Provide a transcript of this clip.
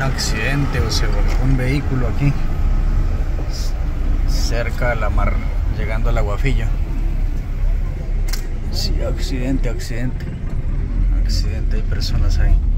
accidente o se volcó un vehículo aquí cerca de la mar, llegando al Aguafillo. Sí, accidente, hay personas ahí.